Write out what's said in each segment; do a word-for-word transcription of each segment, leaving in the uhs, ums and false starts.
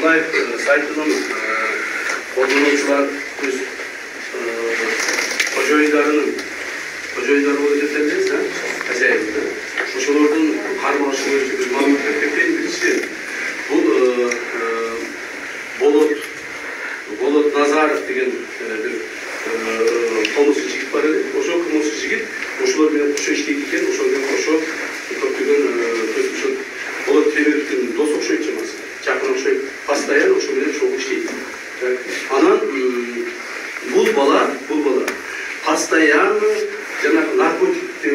Life saytının kodlanıcılar öz hocalarının hocaları öğretildiğiniz ha acayip. Hocalardan karmaşık bir malumat tekrar birisi bu Bolot Bolot Nazarov degen bir konusu jigit var edi. Oşo konusu jigit, oşolor менен кошо иштейт экен, ошол менен кошо көптөгөн көзөмчө Болот Темировдун дос окшойт чамасы. Жакын окшойт, постоянно ошол менен чогуу иштейт. Анан бул бала, бул бала постоянно жанагы наркотиктин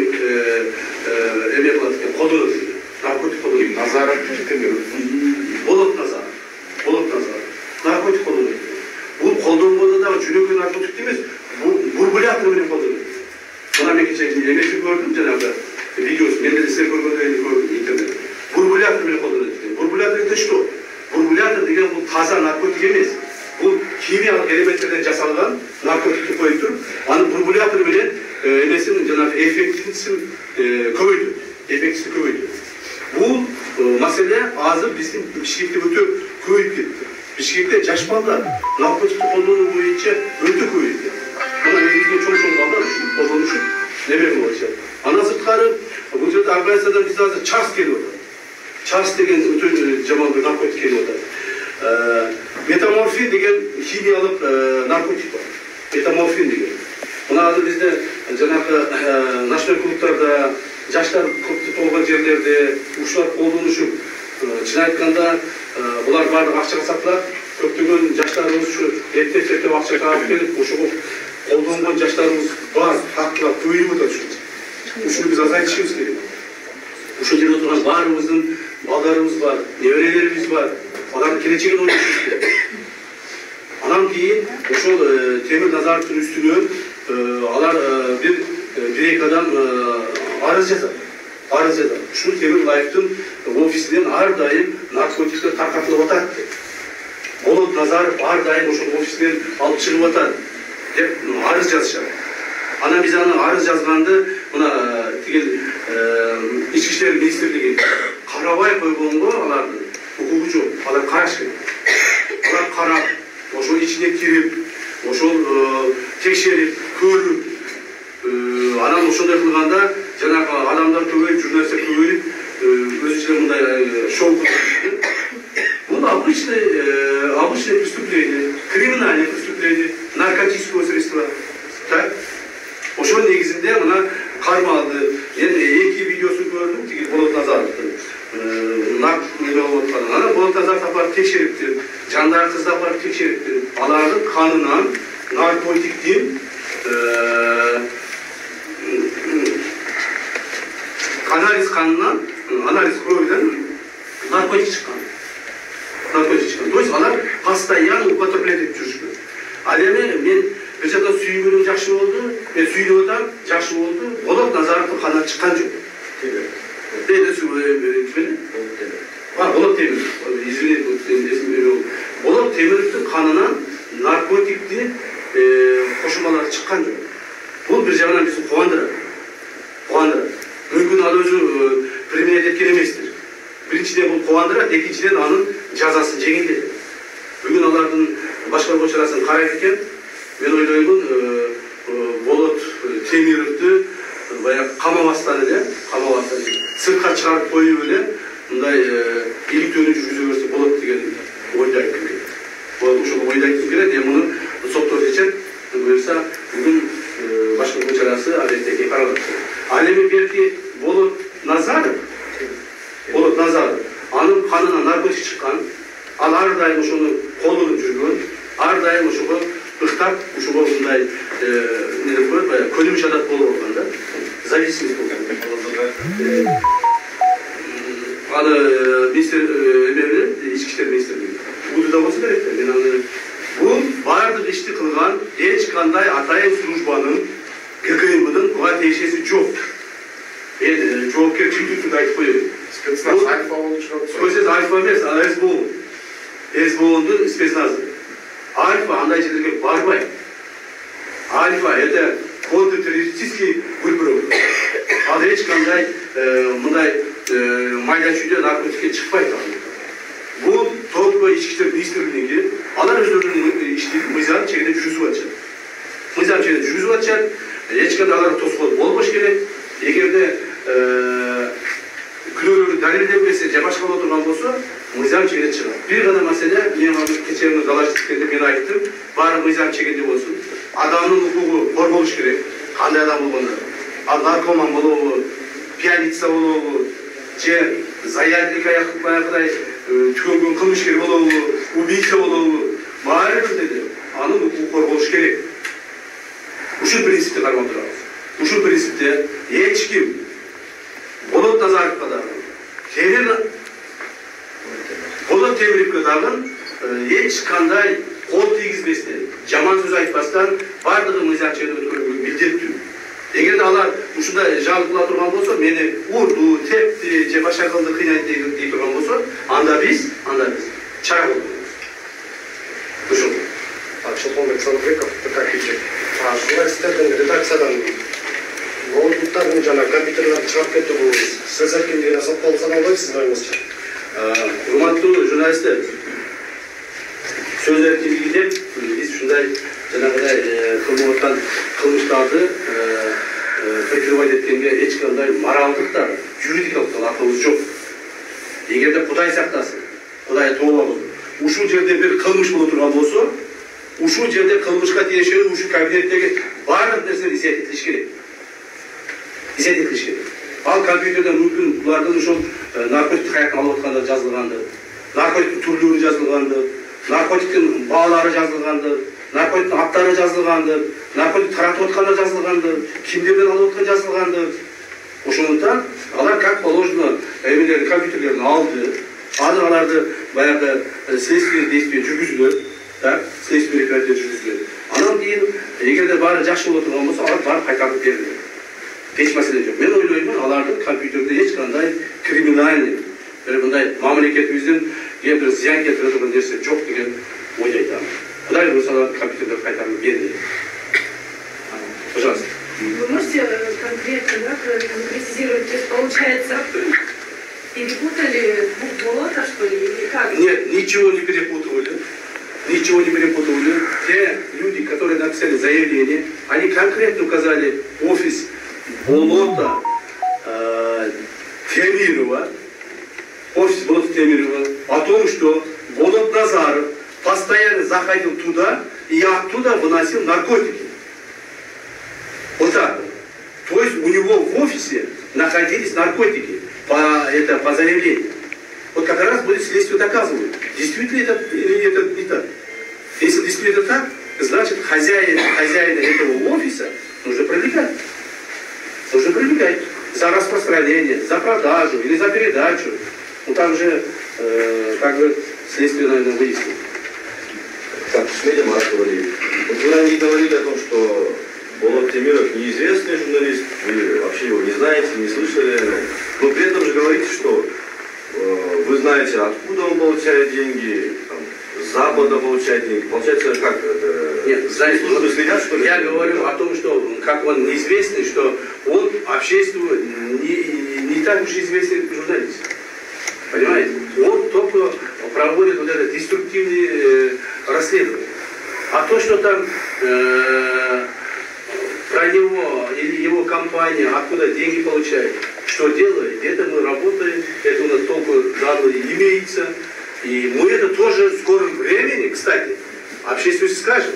эме кылат экен, колдонот экен. Наркотик колдонот. Назаров Темиров. Болот Назаров. Болот Назаров. Наркотик колдонот. Бул колдонгондо дагы жүрөгү наркотик эмес, бурбулятор менен колдонот. Мына мен кече эмеси көрдүм, жанагы видеосун, мен деле силер көргөндөй көрдүм интернетте. Бурбулятор менен колдонот экен. Бурбулятор это что? Бурбулятор деген бул таза наркотик эмес. Бул химиялык элементтерден жасалган наркотикти коюп туруп, аны бурбулятор менен эмесин жанагы эффектисин көбөйтөт. Эффектисин көбөйтөт. Бул маселе азыр биздин Бишкекте өтө көбөйүп кетти. Бишкекте жаш балдар наркотикти колдонуу боюнча өтө көбөйүп кетти. Мына өзүбүздүн чоң-чоң балдар колдонушуп неме кылып атышат. Андан сырткары бул жерде организациядан бизде азыр Чарс келип атат. Чарс деген өтө жаман бир наркотик келип атат. Метаморфин деген химиялык наркотик бар. Метаморфин деген. Мына азыр бизде жанагы научный клубтарда, жаштар көптү толгон жерлерде ушулар колдонушуп, чын айтканда булар баардыгы акчага сатылат. Көптөгөн жаштарыбыз ушу эптеп-эптеп акча таап келип, ошого колдонгон жаштарыбыз бар, фактылар көбөйүп атат ушу. Ушуну биз азайтышыбыз керек. Ушул жерде турган баарыбыздын балдарыбыз бар, неберелерибиз бар. Алардын келечегин ойлошубуз керек. Анан кийин ошол Темир Назаровдун үстүнөн алар бир бир эки адам арыз жазат. Арыз жазат. Ушул Темир Лайфтын офисинен ар дайым наркотиктер таркатылып атат. Болот Назаров ар дайым ошол офисинен алып чыгып атат деп арыз жазышат. Анан биз аны арыз жазганды мына тигил ички иштер министрлиги карабай койгонго алардын укугу жок. Алар караш керек. Алар карап, ошол ичине кирип, ошол текшерип, көрүп, анан ошондой кылганда жанагы адамдар көбөйүп, журналисттер көбөйүп, өзүнчө мындай шоу кылып. Бул обычный обычное преступление, криминальное преступление, наркотического средства. Так? Ошол негизинде мына кармалды. Мен эки видеосун көрдүм, тиги Болот Назаровдун. Нак неме болуп атканын. Анан Болот Назаров апарып текшериптир. Жандагы кызды апарып текшериптир. Алардын канынан наркотиктин анализ канынан, анализ кровидан наркотик чыккан. Наркотик чыккан. То есть алар постоянно употреблять этип жүрүшкөн. Ал эми мен бир жакта сүйгөнүм жакшы болду, мен сүйүнүп атам, жакшы болду. Болот Назаровдун канынан чыккан жок. Дейди сүйгөнүм. Бар, Болот Темиров. Извините, Болот Темировдун канынан наркотикти кошумалар чыккан жок. Бул бир жагынан бизди кубандырат. Кубандырат. Мүмкүн ал өзү применять эткен эместир. Биринчиден бул кубандырат, экинчиден анын жазасын жеңилдетет. Бүгүн алардын башкаруу чарасын карайт экен. Мен ойлоймун, Болот Темировду баягы камабастан эле, камабастан сыртка чыгарып коюп эле мындай иликтөөнү жүргүзө берсе болот деген ойду айттым. Ошол ойду айткым келет. Эми муну соттор чечет. Буюрса бүгүн башкаруу чарасы адеттеги каралат. Ал эми берки Болот Назаров, Болот Назаров, анын канынан наркотик чыккан, ал ар дайым ошону колдонуп жүргөн, ар дайым ошого ыктап, ошого мындай эмне деп коет, баягы көнүмүш адат болуп алган да, зависимость болгон. Аны министр эме менен, ички иштер министрлиги удуда болсо керек да. Мен аны бул баардык ишти кылган эч кандай атайын службанын ГКМБдын буга тиешеси жок. Мен жоопкерчиликти түрдө айтып коеюн. Спецназ Альфа болуп чыгат. Спецназ Альфа эмес, СБУ. СБУдун спецназы. Альфа андай жерлерге барбайт. Альфа это контртеррористический группировка. Ал эч кандай мындай майда чүйдө наркотикке чыкпайт. Бул только ички иштер министрлигинге алар өздөрүнүн иштерин мыйзам чегинде жүргүзүп атышат. Мыйзам чегинде жүргүзүп атышат. Эч кандай алар тоскоол болбош керек. Эгерде күнөөлөрү далилденбесе же башка боло турган болсо, мыйзам чегинде чыгат. Бир гана маселе, мен кечээ далашчылыкта мен айттым, баары мыйзам чегинде болсун. Адамдын укугу корголуш керек. Кандай адам болгону, ал наркоман болобу, пьяница болобу, же заярник аяк баягыдай түгөнгөн кылмышкер болобу, убийца болобу, баары бир деди. Анын укугу корголуш керек. Ушул принципти кармап турабыз. Ушул принципте эч ким Болот Назаровго дагы, Темир Болот Темировго дагы эч кандай кол тийгизбестен, жаман сөз айтпастан бардыгы мыйзам чегинде өткөрүлгөнү милдеттүү. Эгерде алар ушундай жабык кыла турган болсо, мени урду, тепти же башка кылды кыйнайт дей турган болсо, анда биз, анда биз чара колдонобуз. Ушул. Чолпон Александрбеков, ТК Кичек. Журналисттердин редакциядан ноутбуктардын жана компьютерлерди чыгарып кетүү сөз эркиндигине соктолуп саналбайбы сиздин оюңузча? Урматтуу журналисттер, сөз эркиндиги деп биз ушундай жанагыдай кылып аткан кылмыштарды прикрывать эткенге эч кандай моралдык да, юридикалык да акыбыз жок. Эгерде Кудай сактасын, Кудай тооба кылсын, ушул жерде бир кылмыш боло турган болсо, ушул жерде кылмышка тиешелүү ушул кабинеттеги баардык нерсе исет этилиш керек. Исет этилиш керек. Ал компьютерде мүмкүн булардын ушул наркотик каяктан алып аткандыр жазылганды, наркотиктин түрлөрү жазылганды, наркотиктин баалары жазылганды, наркотиктин аттары жазылганды, наркотик таратып аткандар жазылганды, кимдерден алып аткан жазылганды. Ошондуктан алар как положено эмелердин компьютерлерин алды, азыр аларды баягы следственный действие жүргүзүлөт. Так, следственный мероприятие жүргүзүлөт. Анан кийин эгерде баары жакшы боло турган болсо, алар барып кайтарып берилет. Эч маселе жок. Мен ойлоймун, алардын компьютерде эч кандай криминальный, бир мындай мамлекетибиздин бир зыян келтире турган нерсе жок деген ойду айтам. Кудай буюрса алардын компьютерлери кайтарып берилет. Пожалуйста. Вы можете конкретно, да, конкретизировать, то есть получается, перепутали двух болота, что ли, или как? Нет, ничего не перепутывали. Ничего не перепутывали. Те люди, которые написали заявление, они конкретно указали офис Болота э, Темирова, офис Болота Темирова, о том, что Болот Назаров постоянно заходил туда и оттуда выносил наркотики. Вот так. То есть у него в офисе находились наркотики по, это, по заявлению. Вот как раз будет следствие доказывать, действительно это или это не так. Если действительно так, значит хозяин, хозяина этого офиса нужно привлекать. Нужно привлекать за распространение, за продажу или за передачу. Ну там же э, как бы следствие, наверное, выяснит. Так, Шмедя Марковали. Вот вы ранее говорили о том, что Болот Темиров неизвестный журналист, вы вообще его не знаете, не слышали, но при этом же говорите, что э, вы знаете, откуда он получает деньги, там, с Запада получает деньги. Получается, как это? Нет, знаете, службы следят, что ли? Я говорю о том, что как он неизвестный, что он общественно не, не так уж известный журналист. Понимаете? Он только проводит вот это деструктивные э, расследования. А то, что там э, про него или его компания, откуда деньги получает, что делает, это мы работаем, это у нас только данные имеется. И мы это тоже в скором времени, кстати, общественности скажем.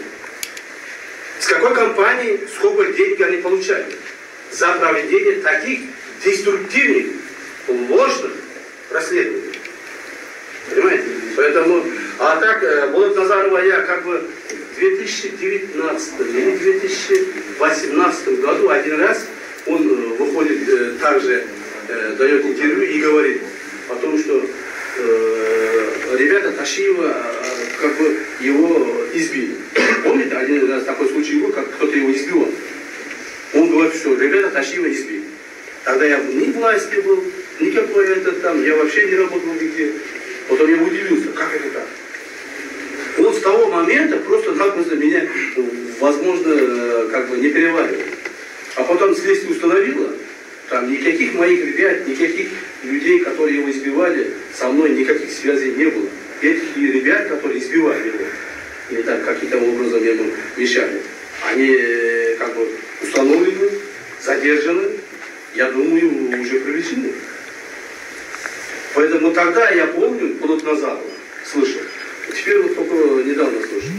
С какой компанией, сколько денег они получают за проведение таких деструктивных, ложных расследований. Понимаете? Поэтому, а так, Болот Назарова я как бы в две тысячи девятнадцатом или две тысячи восемнадцатом году один раз он выходит, также дает интервью и говорит о том, что э, ребята Ташиева как бы его избили. Помните, один раз такой случай был, как кто-то его избил. Он говорит, что ребята Ташиева избили. Тогда я ни в власти был, никакой это там, я вообще не работал нигде. Потом я удивился, как это так? Он с того момента просто-напросто меня, возможно, как бы не переваривал. А потом следствие установило, там никаких моих ребят, никаких людей, которые его избивали, со мной никаких связей не было. этих ребят, которые избивали его, или там каким-то образом ему мешали, они э, как бы установлены, задержаны, я думаю, уже привлечены. Поэтому тогда я помню, год назад слышал. Теперь вот только недавно слышал.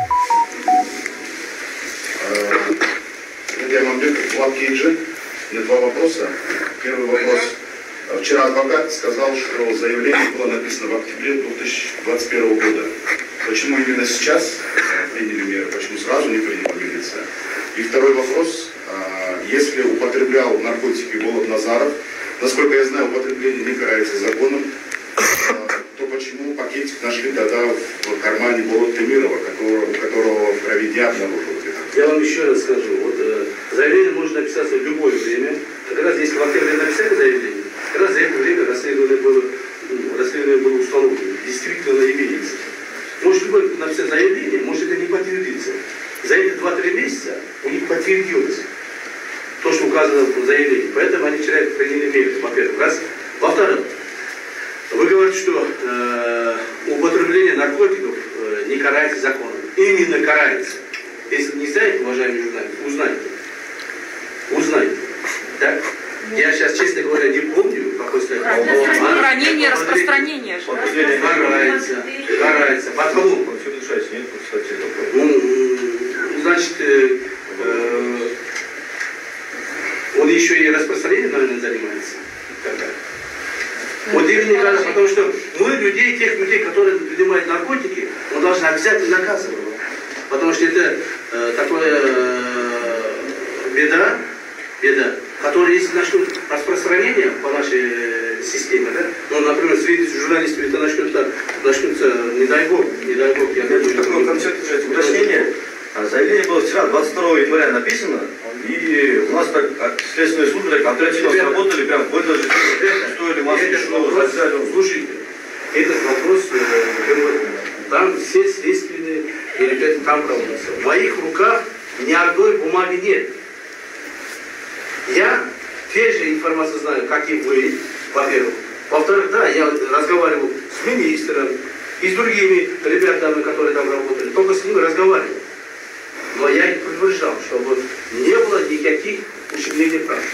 Я Мамбек, Влад Кейджи. У меня два вопроса. Первый вопрос. Вчера адвокат сказал, что заявление было написано в октябре две тысячи двадцать первого года. Почему именно сейчас приняли меры? Почему сразу не приняла милиция? И второй вопрос. Если употреблял наркотики Болот Назаров, насколько я знаю, употребление не карается законом, то почему пакетик нашли тогда в кармане Болот Темирова, которого, которого в крови не обнаружили? Я вам еще раз скажу. Вот, э, заявление может написаться в любое время. Как раз если в октябре написали заявление, как раз за это время расследование было, расследование было установлено. Действительно имеется. Может любой написать заявление, может это не подтвердиться. За эти два-три месяца у них подтвердилось то, что указано в заявлении. Поэтому они вчера приняли меры, во-первых. Раз. Во-вторых, вы говорите, что э, употребление наркотиков э, не карается законом. Именно карается. Если не знаете, уважаемые журналисты, узнайте. Узнайте. Так? Я сейчас, честно говоря, не помню, какой стоит. Распространение, распространение. Карается. Карается. Потому, ну, значит, э, э, он еще и распространением, наверное, занимается. Вот именно кажется, потому что мы людей, тех людей, которые принимают наркотики, мы должны обязательно наказывать. Потому что это э, такое э, беда, беда, которая если начнут распространение по нашей э, системе, да, ну, например, среди журналистов это начнется, начнется, не дай бог, не дай бог, я думаю, такое концертное уточнение. Заявление было вчера, двадцать второго января написано, и у нас так следственные службы так оперативно сработали, прям в это же стоили маски, что слушайте, этот вопрос, э, там все следственные ребята там проводятся. В моих руках ни одной бумаги нет. Я те же информацию знаю, как и вы, во-первых. Во-вторых, да, я разговаривал с министром и с другими ребятами, которые там работали. Только с ними разговаривал. Но я их предупреждал, чтобы не было никаких ущемлений прав.